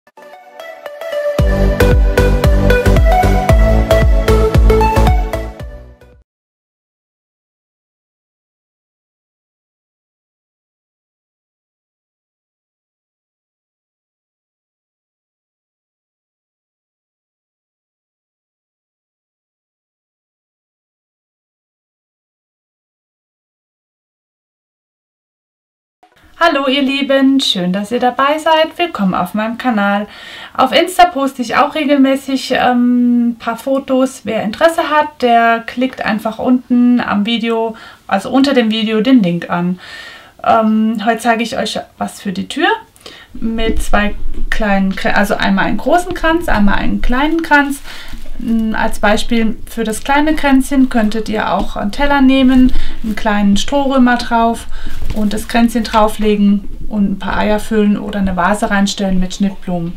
Hallo ihr Lieben, schön, dass ihr dabei seid. Willkommen auf meinem Kanal. Auf Insta poste ich auch regelmäßig ein paar Fotos. Wer Interesse hat, der klickt einfach unten am Video, also unter dem Video, den Link an. Heute zeige ich euch was für die Tür mit zwei kleinen, also einmal einen großen Kranz, einmal einen kleinen Kranz. Als Beispiel für das kleine Kränzchen könntet ihr auch einen Teller nehmen, einen kleinen Strohrömer drauf und das Kränzchen drauflegen und ein paar Eier füllen oder eine Vase reinstellen mit Schnittblumen.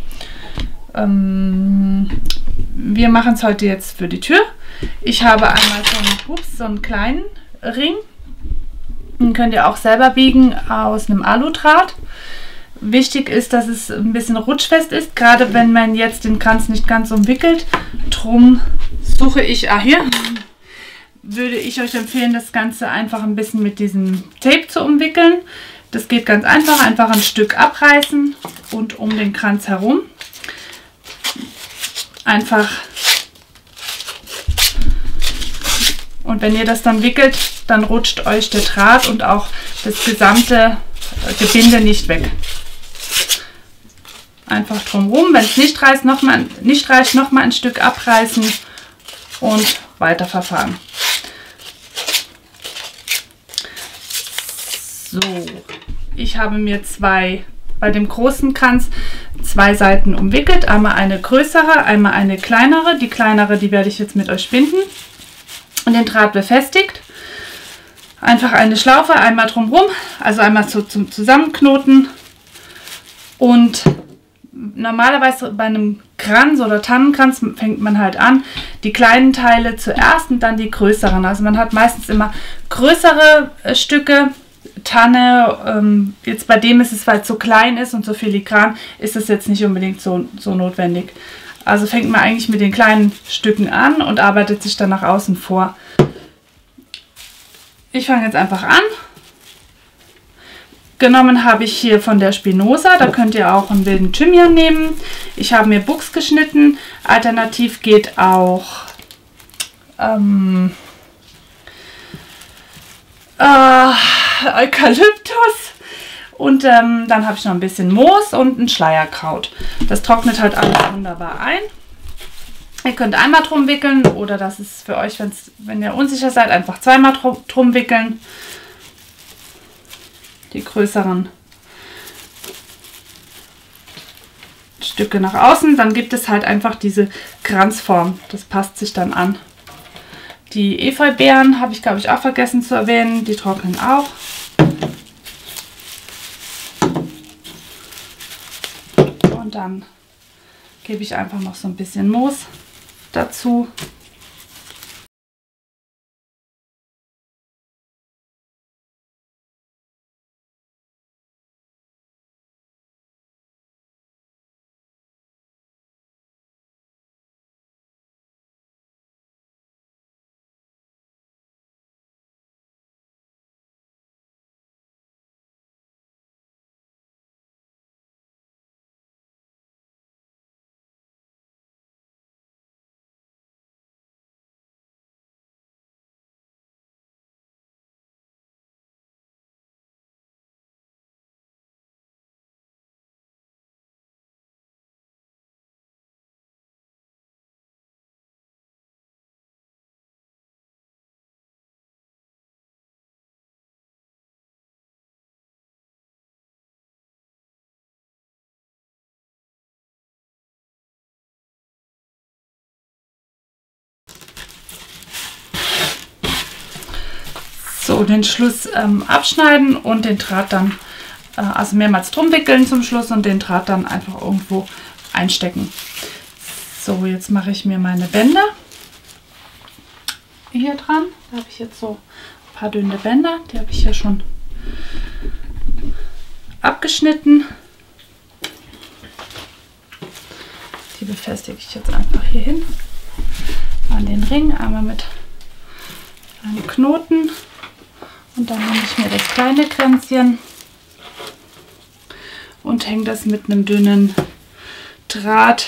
Wir machen es heute jetzt für die Tür. Ich habe einmal so einen kleinen Ring. Den könnt ihr auch selber biegen aus einem Aludraht. Wichtig ist, dass es ein bisschen rutschfest ist, gerade wenn man jetzt den Kranz nicht ganz umwickelt. Drum würde ich euch empfehlen, das Ganze einfach ein bisschen mit diesem Tape zu umwickeln. Das geht ganz einfach ein Stück abreißen und um den Kranz herum einfach. Und wenn ihr das dann wickelt, dann rutscht euch der Draht und auch das gesamte Gebinde nicht weg. Einfach drumherum, wenn es nicht reicht, noch mal ein Stück abreißen und weiter verfahren. So, ich habe mir bei dem großen Kranz zwei Seiten umwickelt, einmal eine größere, einmal eine kleinere. Die kleinere, die werde ich jetzt mit euch binden und den Draht befestigt. Einfach eine Schlaufe einmal drumherum, also einmal zum Zusammenknoten. Und normalerweise bei einem Kranz oder Tannenkranz fängt man halt an, die kleinen Teile zuerst und dann die größeren. Also man hat meistens immer größere Stücke. Tanne, jetzt bei dem ist es, weil es so klein ist und so filigran, ist es jetzt nicht unbedingt so notwendig. Also fängt man eigentlich mit den kleinen Stücken an und arbeitet sich dann nach außen vor. Ich fange jetzt einfach an. Genommen habe ich hier von der Spinoza, da könnt ihr auch einen wilden Thymian nehmen. Ich habe mir Buchs geschnitten, alternativ geht auch Eukalyptus und dann habe ich noch ein bisschen Moos und ein Schleierkraut. Das trocknet halt alles wunderbar ein. Ihr könnt einmal drum wickeln oder das ist für euch, wenn ihr unsicher seid, einfach zweimal drum wickeln. Die größeren Stücke nach außen, dann gibt es halt einfach diese Kranzform. Das passt sich dann an. Die Efeubeeren habe ich, glaube ich, auch vergessen zu erwähnen. Die trocknen auch. Und dann gebe ich einfach noch so ein bisschen Moos dazu. So, den Schluss abschneiden und den Draht dann, also mehrmals drum wickeln zum Schluss und den Draht dann einfach irgendwo einstecken. So, jetzt mache ich mir meine Bänder hier dran. Da habe ich jetzt so ein paar dünne Bänder, die habe ich hier schon abgeschnitten. Die befestige ich jetzt einfach hier hin an den Ring, einmal mit einem Knoten und dann nehme ich mir das kleine Kränzchen und hänge das mit einem dünnen Draht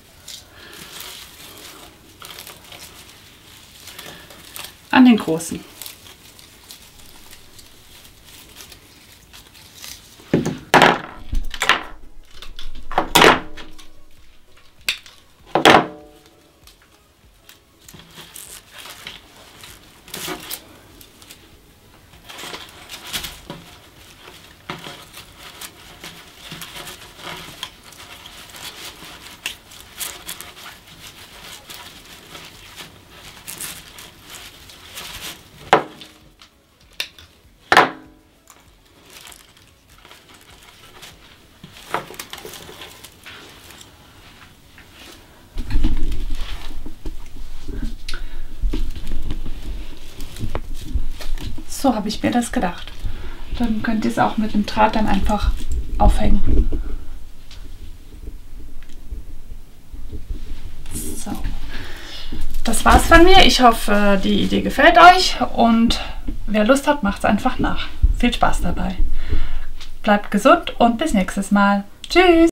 an den großen. So habe ich mir das gedacht. Dann könnt ihr es auch mit dem Draht dann einfach aufhängen. So. Das war's von mir. Ich hoffe, die Idee gefällt euch und wer Lust hat, macht es einfach nach. Viel Spaß dabei. Bleibt gesund und bis nächstes Mal. Tschüss!